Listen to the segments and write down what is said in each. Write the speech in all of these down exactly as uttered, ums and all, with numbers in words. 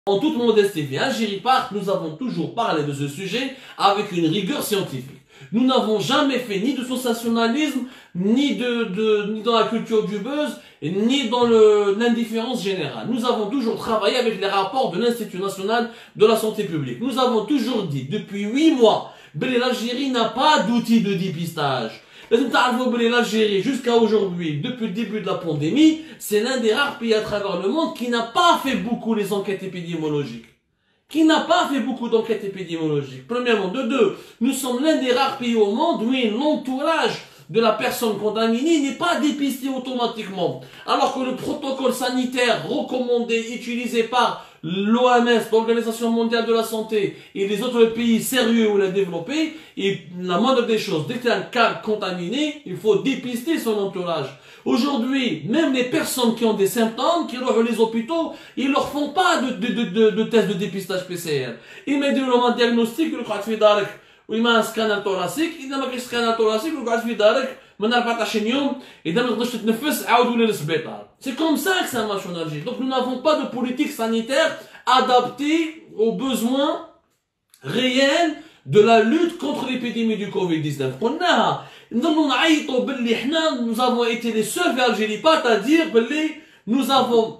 En toute modestie et Algérie Park, nous avons toujours parlé de ce sujet avec une rigueur scientifique. Nous n'avons jamais fait ni de sensationnalisme, ni, de, de, ni dans la culture du buzz, ni dans l'indifférence générale. Nous avons toujours travaillé avec les rapports de l'Institut national de la santé publique. Nous avons toujours dit, depuis huit mois, que l'Algérie n'a pas d'outils de dépistage. L'Algérie, jusqu'à aujourd'hui, depuis le début de la pandémie, c'est l'un des rares pays à travers le monde qui n'a pas fait beaucoup les enquêtes épidémiologiques. Qui n'a pas fait beaucoup d'enquêtes épidémiologiques. Premièrement. De deux, nous sommes l'un des rares pays au monde où l'entourage de la personne contaminée n'est pas dépisté automatiquement. Alors que le protocole sanitaire recommandé, utilisé par l'O M S, l'Organisation mondiale de la santé, et les autres pays sérieux où l'a développé, et la moindre des choses, dès qu'il y a un cas contaminé, il faut dépister son entourage. Aujourd'hui, même les personnes qui ont des symptômes, qui vont les hôpitaux, ils leur font pas de, de, de, de, de test de dépistage P C R. Ils mettent un diagnostic, ils croient que ويما un scanner thoracique, إذا ما كاينش scanner thoracique وقعد في دارك من أربعطاش يوم إذا ما تقدرش تتنفس عاود ولا للسبيطار. C'est comme ça que ça marche en Algérie. Donc nous n'avons pas de politique sanitaire adaptée aux besoins réels de la lutte contre l'épidémie du Covid dix-neuf. قلناها نضلوا نعيطوا باللي حنا nous avons été les seuls vers Algérie Park à dire باللي nous avons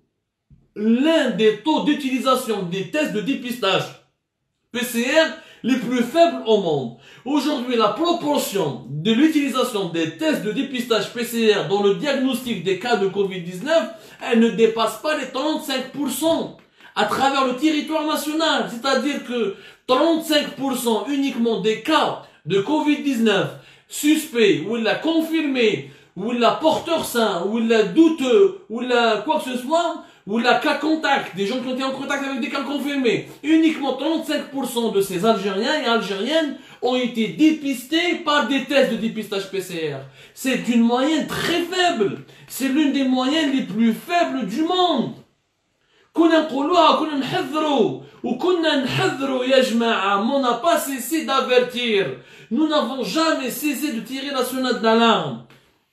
l'un des taux d'utilisation des tests de dépistage P C R les plus faibles au monde. Aujourd'hui, la proportion de l'utilisation des tests de dépistage P C R dans le diagnostic des cas de Covid dix-neuf, elle ne dépasse pas les trente-cinq pour cent à travers le territoire national. C'est-à-dire que trente-cinq pour cent uniquement des cas de Covid dix-neuf suspects, ou il l'a confirmé, ou il l'a porteur sain, ou il l'a douteux, ou il l'a quoi que ce soit, ou la cas contact, des gens qui ont été en contact avec des cas confirmés, uniquement trente-cinq pour cent de ces Algériens et Algériennes ont été dépistés par des tests de dépistage P C R. C'est une moyenne très faible. C'est l'une des moyennes les plus faibles du monde. On n'a pas cessé d'avertir. Nous n'avons jamais cessé de tirer la sonnette d'alarme.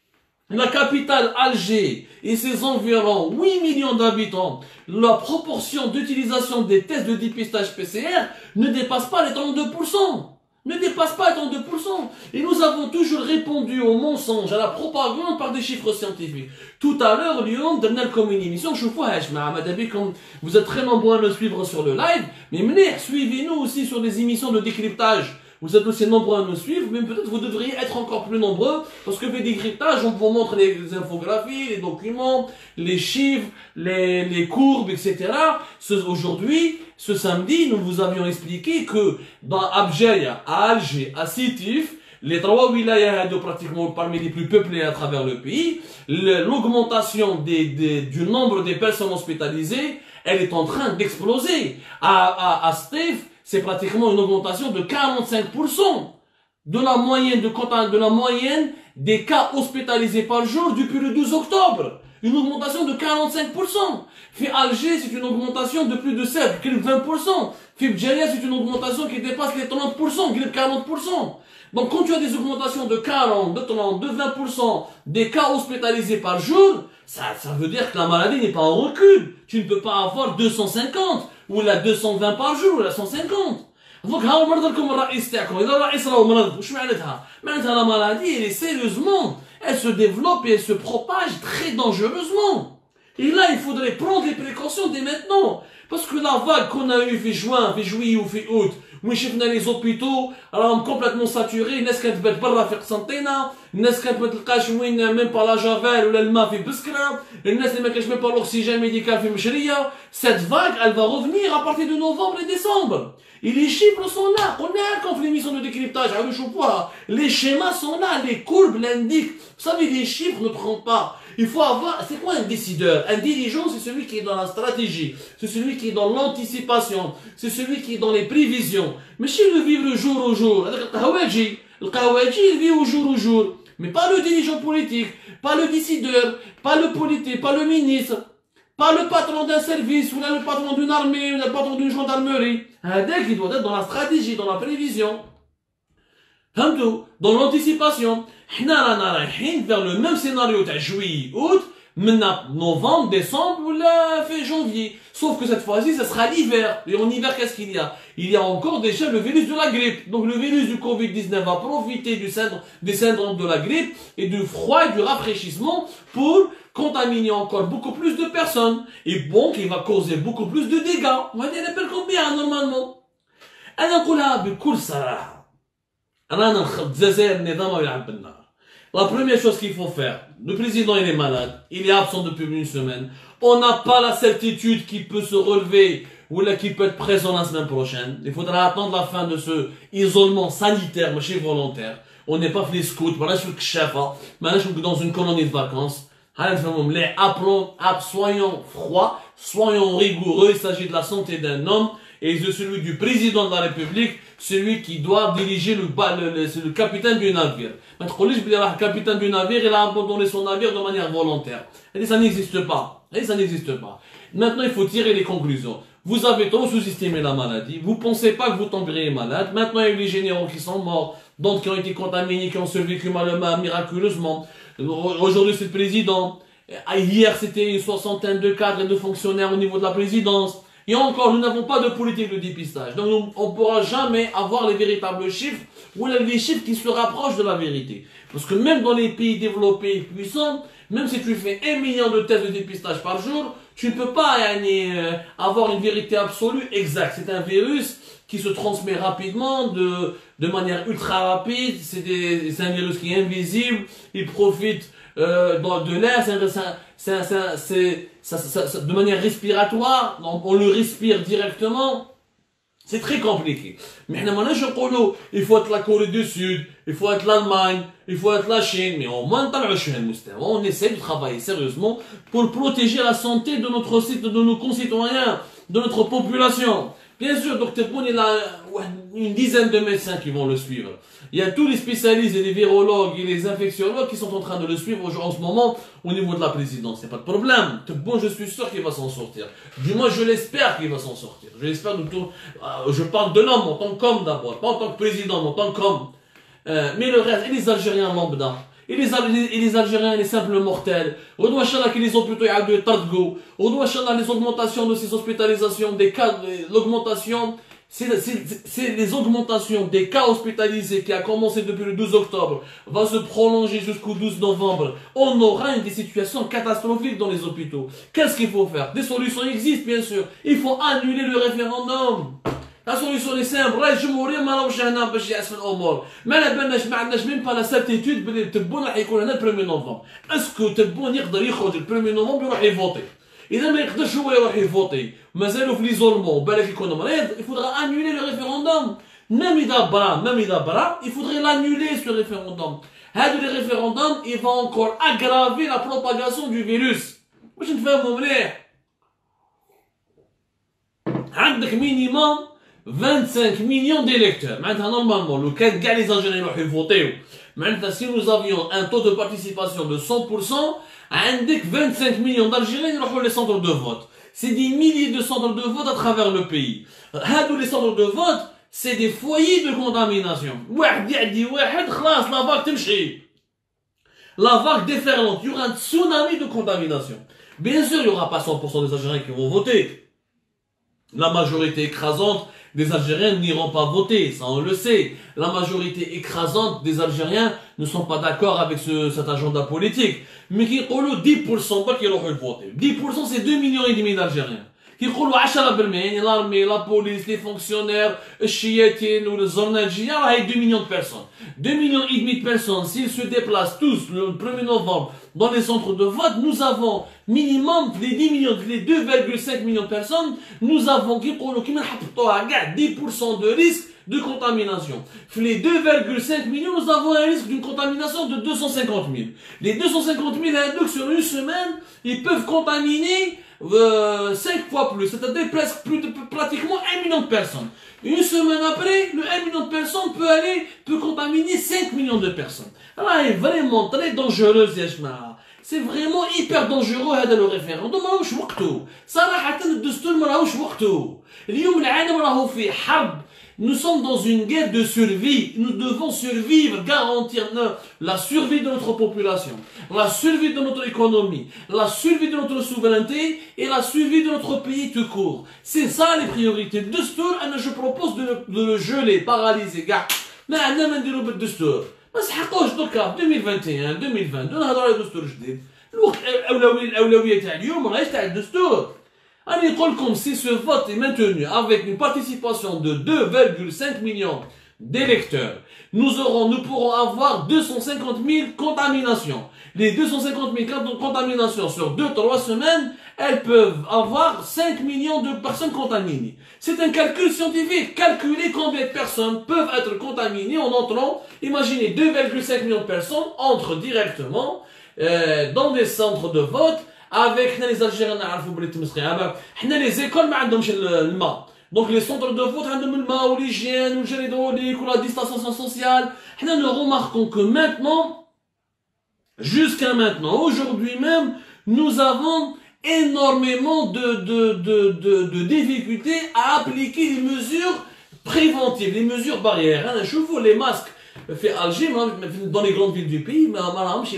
La capitale Alger et ses environs huit millions d'habitants, la proportion d'utilisation des tests de dépistage P C R ne dépasse pas les trente-deux pour cent. Ne dépasse pas les trente-deux pour cent. Et nous avons toujours répondu au mensonge, à la propagande par des chiffres scientifiques. Tout à l'heure, Lyon, dans comme une émission, je vous vous êtes très nombreux à nous suivre sur le live, mais suivez-nous aussi sur des émissions de décryptage. Vous êtes aussi nombreux à nous suivre, mais peut-être vous devriez être encore plus nombreux, parce que le décryptage, on vous montre les infographies, les documents, les chiffres, les, les courbes, et cetera. Aujourd'hui, ce samedi, nous vous avions expliqué que dans Abjeya, à Alger, à Sétif, les trois wilayas pratiquement parmi les plus peuplés à travers le pays, l'augmentation des, des, du nombre des personnes hospitalisées, elle est en train d'exploser. À, à, à Sétif, c'est pratiquement une augmentation de quarante-cinq pour cent de la moyenne de, de la moyenne des cas hospitalisés par jour depuis le douze octobre. Une augmentation de quarante-cinq pour cent. Fait Alger, c'est une augmentation de plus de sept, vingt pour cent. Fait Bdjaïa, c'est une augmentation qui dépasse les trente pour cent, quarante pour cent. Donc quand tu as des augmentations de quarante, de trente, de vingt pour cent des cas hospitalisés par jour, ça, ça veut dire que la maladie n'est pas en recul. Tu ne peux pas avoir deux cent cinquante. ou la deux cent vingt par jour, ou la cent cinquante. Donc, ها هو مرض لكم الرئيس تاعكم. إذا الرئيس راهو مرض، واش معناتها؟ معناتها la maladie, elle est sérieusement, elle se développe et elle se propage très dangereusement. Et là, il faudrait prendre les précautions dès maintenant. Parce que la vague qu'on a eue fait juin, fait juillet ou fait août, où شفنا les hôpitaux راهم complètement saturés، الناس كانت تبات برا في قسنطينة، الناس كانت ما تلقاش وين ميم با لا جافيل ولا الماء في بسكرة، الناس اللي ما كانش ميم با l'oxygène médical في مشرية. Cette vague, elle va revenir à partir de novembre et décembre. Et les chiffres sont là. On a quand l'émission de décryptage, les schémas sont là, les courbes l'indiquent. Vous savez, les chiffres ne trompent pas. Il faut avoir, c'est quoi un décideur? Un dirigeant, c'est celui qui est dans la stratégie, c'est celui qui est dans l'anticipation, c'est celui qui est dans les prévisions. Mais si le vivre jour au jour, le Kawaji, le Kawaji, il vit au jour au jour. Mais pas le dirigeant politique, pas le décideur, pas le politique, pas le ministre, pas le patron d'un service, ou le patron d'une armée, ou le patron d'une gendarmerie. Un deck, il doit être dans la stratégie, dans la prévision. Dans l'anticipation. Vers le même scénario de juillet, août, Maintenant, novembre, décembre ou là, fin janvier. Sauf que cette fois-ci, ce sera l'hiver. Et en hiver, qu'est-ce qu'il y a? Il y a encore déjà le virus de la grippe. Donc le virus du Covid dix-neuf va profiter du syndrome, des syndromes de la grippe et du froid et du rafraîchissement pour contaminer encore beaucoup plus de personnes. Et bon, il va causer beaucoup plus de dégâts. On va dire combien normalement. أنا نقولها بكل صراحة. رانا الجزائر النظام يلعب بالنار. La première chose qu'il faut faire, le président il est malade, il est absent depuis une semaine, on n'a pas la certitude qu'il peut se relever ou là qu'il peut être présent la semaine prochaine. Il faudra attendre la fin de ce isolement sanitaire, mais chez volontaire. On n'est pas fait les scouts, voilà je suis le chef, maintenant je suis dans une colonie de vacances. Appelons, soyons froids, soyons rigoureux, il s'agit de la santé d'un homme et de celui du président de la République, celui qui doit diriger le, le, le, le capitaine du navire. Maintenant, le capitaine du navire, il a abandonné son navire de manière volontaire. Et ça n'existe pas. Et ça n'existe pas. Maintenant, il faut tirer les conclusions. Vous avez trop sous-estimé la maladie. Vous pensez pas que vous tomberiez malade. Maintenant, il y a eu les généraux qui sont morts, d'autres qui ont été contaminés, qui ont survécu miraculeusement. Aujourd'hui, c'est le président. Hier, c'était une soixantaine de cadres et de fonctionnaires au niveau de la présidence. Et encore, nous n'avons pas de politique de dépistage. Donc, on ne pourra jamais avoir les véritables chiffres ou les chiffres qui se rapprochent de la vérité. Parce que même dans les pays développés et puissants, même si tu fais un million de tests de dépistage par jour, tu ne peux pas euh, avoir une vérité absolue exacte. C'est un virus qui se transmet rapidement, de, de manière ultra rapide. C'est un virus qui est invisible. Il profite euh, de l'air. C'est de manière respiratoire. On, on le respire directement. C'est très compliqué. Mais maintenant, je dis, il faut être la Corée du Sud, il faut être l'Allemagne, il faut être la Chine, mais au moins, on essaie de travailler sérieusement pour protéger la santé de notre site, de nos concitoyens, de notre population. Bien sûr, docteur Poun, il a une dizaine de médecins qui vont le suivre. Il y a tous les spécialistes et les virologues et les infectiologues qui sont en train de le suivre en ce moment au niveau de la présidence. C'est pas de problème. Bon, je suis sûr qu'il va s'en sortir. Du moins, je l'espère qu'il va s'en sortir. Je l'espère de tout. Euh, je parle de l'homme en tant qu'homme d'abord, pas en tant que président, mais en tant qu'homme. Euh, mais le reste, et les Algériens lambda, et les, et les Algériens, les simples mortels, on doit chercher qu'ils ont plutôt de Tartgo, on doit chercher les augmentations de ces hospitalisations, des cas, l'augmentation, c'est les augmentations des cas hospitalisés qui a commencé depuis le douze octobre, va se prolonger jusqu'au douze novembre. On aura une des situations catastrophiques dans les hôpitaux. Qu'est-ce qu'il faut faire? Des solutions existent, bien sûr. Il faut annuler le référendum. La solution est simple. راه الجمهورية ما راهوش هنا باش يعسف الأمور. ما على بالناش ما عندناش ميم با لا سيرتيتود بلي تبون راح يكون هنا البروميي نوفمبر. اسكو تبون يقدر يخرج البروميي نوفمبر يروح يفوتي. إذا ما يقدرش هو يروح يفوتي مازالو في ليزولمون بالك يكون مريض il faudra annuler le référendum. Même إذا برا même إذا برا il faudrait l'annuler ce référendum. هذا le référendum il va encore aggraver la propagation du virus. باش نفهموا مليح. عندك minimum vingt-cinq millions d'électeurs. Maintenant, normalement, le cas de les Algériens ont voté. Maintenant, si nous avions un taux de participation de cent pour cent, avec vingt-cinq millions d'Algériens ont les centres de vote. C'est des milliers de centres de vote à travers le pays. Les centres de vote, c'est des foyers de contamination. La vague تمشي. La vague déferlante. Il y aura un tsunami de contamination. Bien sûr, il n'y aura pas cent pour cent des Algériens qui vont voter. La majorité écrasante des Algériens n'iront pas voter, ça on le sait. La majorité écrasante des Algériens ne sont pas d'accord avec ce, cet agenda politique. Mais qui ont dix pour cent pas qui auront voté. dix pour cent c'est deux millions et demi d'Algériens. Qui ont عشرة بالمية l'armée, la police, les fonctionnaires, les chiétines ou les zornadjiens, il y a deux millions de personnes. deux millions et demi de personnes, s'ils se déplacent tous le premier novembre dans les centres de vote, nous avons minimum les dix millions, les deux virgule cinq millions de personnes, nous avons dix pour cent de risque de contamination. Les deux virgule cinq millions, nous avons un risque d'une contamination de deux cent cinquante mille. Les deux cent cinquante mille donc sur une semaine, ils peuvent contaminer euh, cinq fois plus, c'est-à-dire presque plus de, pratiquement un million de personnes. Une semaine après, le un million de personnes peut aller, peut contaminer cinq millions de personnes. Alors, c'est vraiment très dangereux, c'est vraiment hyper dangereux هذا le référendum ماهوش وقته. صراحة الدستور ماهوش وقته. اليوم العالم راهو في حرب Nous sommes dans une guerre de survie. Nous devons survivre, garantir la survie de notre population, la survie de notre économie, la survie de notre souveraineté et la survie de notre pays tout court. C'est ça les priorités. Le Destour, je propose de le, de le geler, paralyser. Gars, mais on a نديرو بالدستور. ما سحقوش دوكا deux mille vingt et un deux mille vingt-deux نهضروا على دستور جديد. الأولوية الأولوية تاع اليوم ماهيش تاع الدستور. أنا نقول لكم si ce vote est maintenu avec une participation de deux virgule cinq millions d'électeurs, nous aurons, nous pourrons avoir deux cent cinquante mille contaminations. Les deux cent cinquante mille contaminations sur deux trois semaines, elles peuvent avoir cinq millions de personnes contaminées. C'est un calcul scientifique. Calculer combien de personnes peuvent être contaminées en entrant. Imaginez deux virgule cinq millions de personnes entrent directement euh, dans des centres de vote avec les Algériens les écoles ما عندهمش الماء. Donc les centres de vote عندهم الماء والhygiène والجل hydraulique ou la distanciation sociale. Nous remarquons que maintenant, jusqu'à maintenant, aujourd'hui même, nous avons énormément de, de, de, de, de difficultés à appliquer les mesures préventives, les mesures barrières. Je vous les masques fait Alger, dans les grandes villes du pays, mais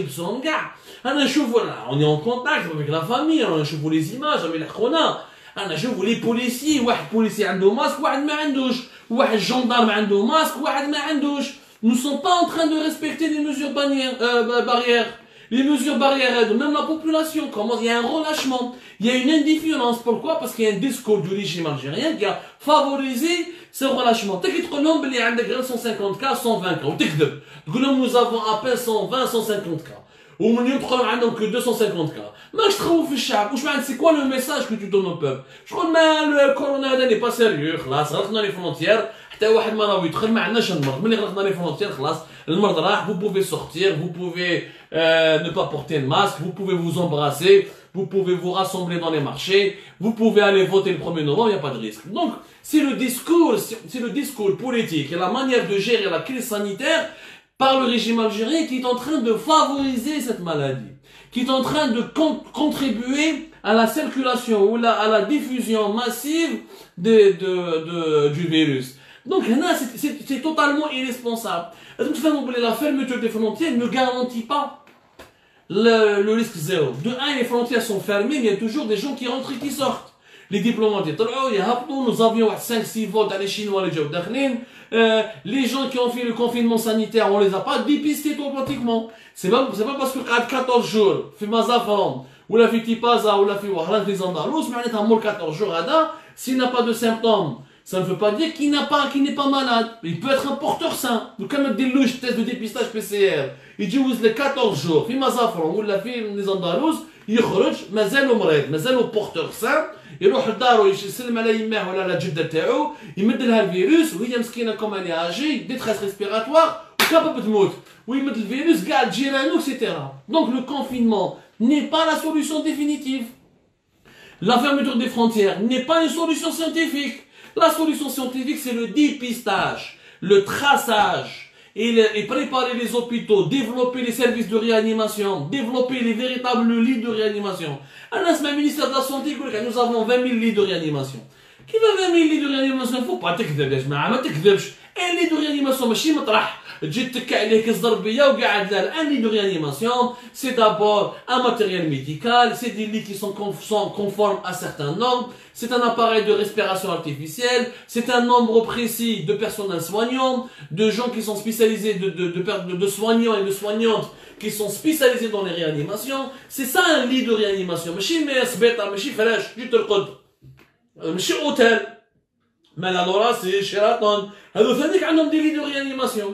on est en contact avec la famille, je vous les images, je vous les policiers, un policier a un masque, un معندوش, un gendarme a un masque, un معندوش. Nous ne sommes pas en train de respecter les mesures euh, barrières. Les mesures barrières, même la population, comment il y a un relâchement, il y a une indifférence. Pourquoi? Parce qu'il y a un discours du régime algérien qui a favorisé ce relâchement. T'inquiète pas, il y a cent cinquante cas, cent vingt cas. Nous avons à peine cent vingt, cent cinquante cas. Ou nous n'avons que deux cent cinquante cas. Mais je trouve c'est quoi le message que tu donnes au peuple? Je crois que le corona n'est pas sérieux. Là, ça rentre dans les frontières. Vous pouvez sortir, vous pouvez euh, ne pas porter de masque, vous pouvez vous embrasser, vous pouvez vous rassembler dans les marchés, vous pouvez aller voter le premier novembre, il n'y a pas de risque. Donc, c'est le discours, c'est le discours politique et la manière de gérer la crise sanitaire par le régime algérien qui est en train de favoriser cette maladie, qui est en train de con contribuer à la circulation ou la, à la diffusion massive de, de, de, du virus. Donc, c'est totalement irresponsable. La fermeture des frontières ne garantit pas le, le risque zéro. De un, les frontières sont fermées, mais il y a toujours des gens qui rentrent et qui sortent. Les diplomates, nous avions cinq six vols dans les Chinois, les gens euh, les gens qui ont fait le confinement sanitaire, on les a pas dépistés automatiquement. C'est pas, c'est pas parce que quatorze jours, fait Mazafran, ou la fait Tipaza, ou la fait Wahran, les Andalous, mais on est à quatorze jours, s'il n'a pas de symptômes, ça ne veut pas dire qu'il n'a pas, qu'il n'est pas malade. Il peut être un porteur sain. Donc, comme des louches tests de dépistage P C R, il dit, vous les quatorze jours, في مزافرون ولا في les Andalous, يخرج مازالو مريض, مازالو porteur sain, يروح لدارو يسلم على يماه ولا على جدة تاعو, يمد لها الفيروس, وهي مسكينة كوم elle est âgée, détresse respiratoire, وكابا تموت. ويمد الفيروس كاع جيرانو, et cetera. Donc, le confinement n'est pas la solution définitive. La fermeture des frontières n'est pas une solution scientifique. La solution scientifique, c'est le dépistage, le traçage, et, le, et préparer les hôpitaux, développer les services de réanimation, développer les véritables lits de réanimation. Le ministère de la Santé, nous avons vingt mille lits de réanimation. Qui va vingt mille lits de réanimation? Il ne faut pas تكذب يا جماعة, ما تكذبش. Un lit de réanimation, ماشي مطرح. تجي تكع عليه كصدر بيا وقاعد لا. Un lit de réanimation, c'est d'abord un matériel médical, c'est des lits qui sont conformes à certains normes, c'est un appareil de respiration artificielle, c'est un nombre précis de personnel soignant, de gens qui sont spécialisés, de, de, de, de, de soignants et de soignantes qui sont spécialisés dans les réanimations. C'est ça un lit de réanimation. ماشي سبيطار, ماشي فراش, جي ترقد. ماشي hôtel. Mais la Nora, c'est Sheraton. هذو ثانيك عندهم des lits de réanimation.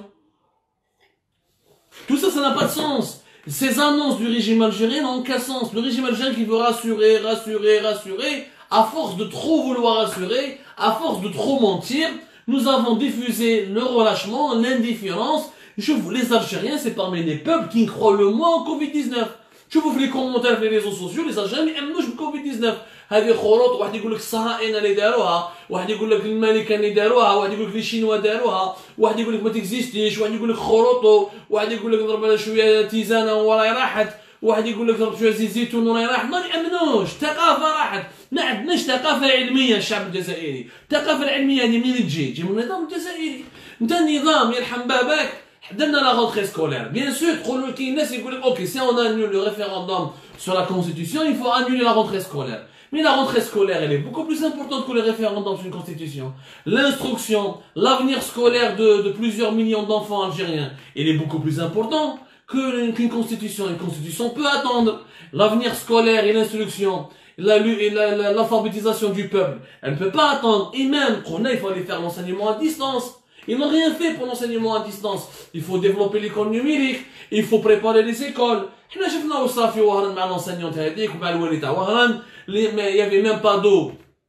Tout ça, ça n'a pas de sens. Ces annonces du régime algérien n'ont aucun sens. Le régime algérien qui veut rassurer, rassurer, rassurer, à force de trop vouloir rassurer, à force de trop mentir, nous avons diffusé le relâchement, l'indifférence. Je vous, les Algériens, c'est parmi les peuples qui croient le moins en Covid dix-neuf. Je vous fais les commentaires sur les réseaux sociaux, les Algériens aiment le Covid dix-neuf. هذه خروط, واحد يقول لك الصهاينة اللي داروها, واحد يقول لك الملكة اللي داروها, واحد يقول لك لي شينوا داروها, واحد يقول لك ما تكزيستيش, واحد يقول لك خروطو, واحد يقول لك نضرب لها شوية تيزانة وراي راحت, واحد يقول لك ضرب شويه زيت زيتون وراي راح، ما نامنوش. الثقافه راحت، ما عندناش ثقافه علميه. الشعب الجزائري الثقافه العلميه هذه منين تجي؟ تجي من النظام الجزائري. انت النظام يرحم باباك درنا لا غونتري سكولير. بيان سور تقولوا كاين الناس يقول لك اوكي سي اون انول لو ريفيروندوم sur la constitution, il faut annuler la rentrée scolaire. Mais la rentrée scolaire, elle est beaucoup plus importante que le référendum sur une constitution. L'instruction, l'avenir scolaire de, de plusieurs millions d'enfants algériens, il est beaucoup plus important qu'une qu'une constitution. Une constitution peut attendre. L'avenir scolaire et l'instruction, l'alphabétisation la, la, du peuple, elle ne peut pas attendre. Et même, qu'on a, il faut aller faire l'enseignement à distance. Ils n'ont rien fait pour l'enseignement à distance. Il faut développer l'école numérique, il faut préparer les écoles. حنا شفنا وصافي وهران مع l'enseignante هذيك ومع الوالد تاع وهران، il y avait même pas d'eau.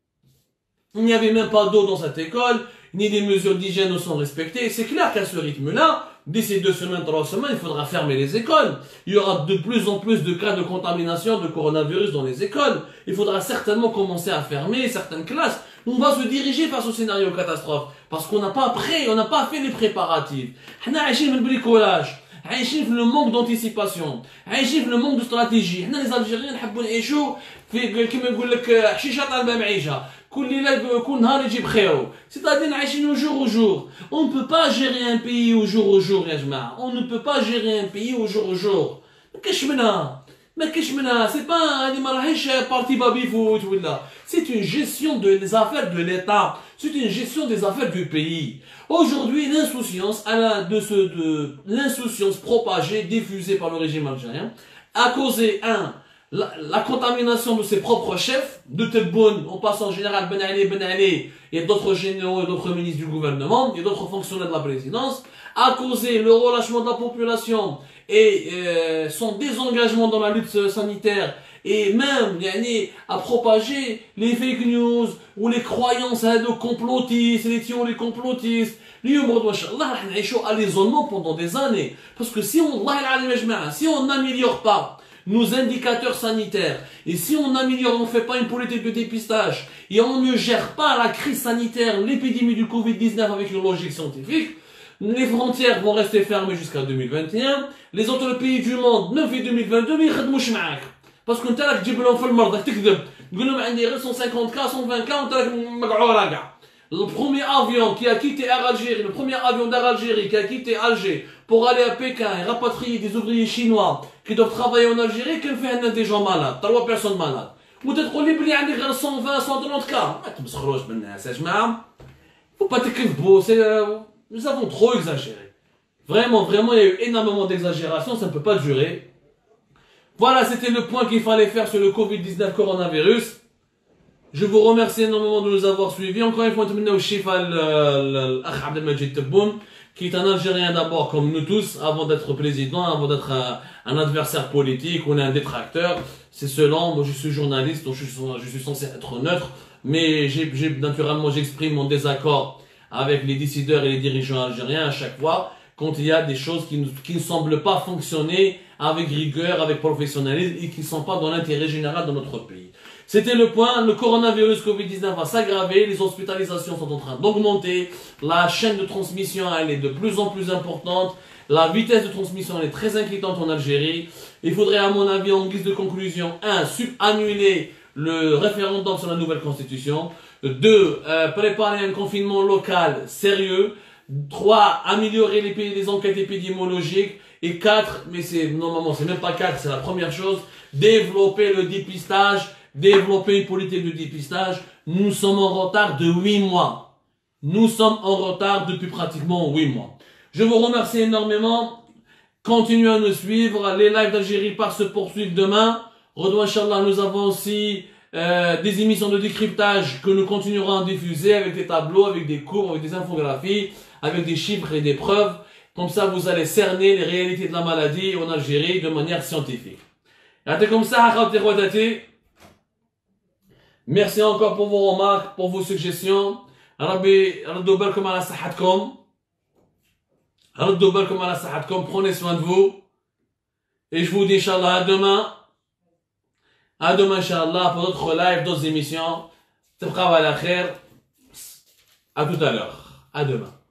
Il n'y avait même pas d'eau dans cette école, ni des mesures d'hygiène ne sont respectées. C'est clair qu'à ce rythme-là, d'ici deux semaines, trois semaines, il faudra fermer les écoles. Il y aura de plus en plus de cas de contamination de coronavirus dans les écoles. Il faudra certainement commencer à fermer certaines classes. On va se diriger face au scénario catastrophe. Parce qu'on n'a pas prêt, on n'a pas fait les préparatifs. حنا عايشين في البريكولاج، عايشين في le manque d'anticipation، عايشين في le manque de stratégie. حنا les Algériens نحبوا نعيشوا في كيما يقول لك حشيشه طالبه معيشه، كل ليله كل نهار يجيب خيره. سيتادير عايشين au jour au jour. On ne peut pas gérer un pays au jour au jour يا جماعه. On ne peut pas gérer un pays au jour au jour. ما كاش منها. ما كاش منها. C'est pas هذه ما راهيش بارتي بابي فوت ولا. C'est une gestion de, des affaires de l'État. C'est une gestion des affaires du pays. Aujourd'hui, l'insouciance, de ce, de, l'insouciance propagée, diffusée par le régime algérien, a causé, un, la, la contamination de ses propres chefs, de Tebboune, en passant général Ben Ali, Ben Ali, et d'autres généraux et d'autres ministres du gouvernement, et d'autres fonctionnaires de la présidence, a causé le relâchement de la population et euh, son désengagement dans la lutte sanitaire, et même yani, à propager les fake news ou les croyances hein, de complotistes, les théories complotistes. À l'isolement pendant des années. Parce que si on si on n'améliore pas nos indicateurs sanitaires, et si on améliore, on ne fait pas une politique de dépistage, et on ne gère pas la crise sanitaire, l'épidémie du Covid dix-neuf avec une logique scientifique, les frontières vont rester fermées jusqu'à deux mille vingt et un, les autres pays du monde, même fait deux mille vingt-deux, mais ils ne معاك. Parce que tu as dit لهم في المرضى تكذب تقول لهم عندي غير cent cinquante cas cent vingt cas وانت راك مقعوره كاع. Le premier avion qui a quitté Air Algérie, le premier avion d'Air Algérie qui a quitté Alger pour aller à Pékin et rapatrier des ouvriers chinois qui doivent travailler en Algérie, كان فيه des gens malades, trois personnes malades. وتقول لي بلي عندي غير cent vingt cent trente cas. ما تمسخروش بالناس يا جماعه. Faut pas تكذبوا, c'est nous avons trop exagéré. Vraiment, vraiment, il y a eu énormément d'exagération, ça ne peut pas durer. Voilà, c'était le point qu'il fallait faire sur le Covid dix-neuf coronavirus. Je vous remercie énormément de nous avoir suivis. Encore une fois, au chef l'Akh Abdelmajid Tebboune, qui est un Algérien d'abord comme nous tous, avant d'être président, avant d'être un, un adversaire politique, on est un détracteur. C'est selon, moi je suis journaliste, donc je suis, je suis censé être neutre, mais j'ai, j'ai, naturellement j'exprime mon désaccord avec les décideurs et les dirigeants algériens à chaque fois, quand il y a des choses qui ne, qui ne semblent pas fonctionner avec rigueur, avec professionnalisme et qui ne sont pas dans l'intérêt général de notre pays. C'était le point, le coronavirus Covid dix-neuf va s'aggraver, les hospitalisations sont en train d'augmenter, la chaîne de transmission elle est de plus en plus importante, la vitesse de transmission elle est très inquiétante en Algérie. Il faudrait à mon avis en guise de conclusion, un, annuler le référendum sur la nouvelle constitution, deux, euh, préparer un confinement local sérieux, trois, améliorer les, les enquêtes épidémiologiques, et quatre, mais c'est normalement c'est même pas quatre, c'est la première chose, développer le dépistage, développer une politique de dépistage. Nous sommes en retard de huit mois. Nous sommes en retard depuis pratiquement huit mois. Je vous remercie énormément. Continuez à nous suivre. Les lives d'Algérie par se poursuivre demain. Redouan Inch'Allah, nous avons aussi euh, des émissions de décryptage que nous continuerons à diffuser avec des tableaux, avec des cours, avec des infographies, avec des chiffres et des preuves. Comme ça, vous allez cerner les réalités de la maladie en Algérie de manière scientifique. Comme ça, merci encore pour vos remarques, pour vos suggestions. Rabbi, ردوا بالكم على صحتكم. ردوا بالكم على صحتكم. Prenez soin de vous. Et je vous dis, Inch'Allah, à demain. À demain, Inch'Allah, pour d'autres lives, d'autres émissions. تبقوا على خير. À tout à l'heure. À demain.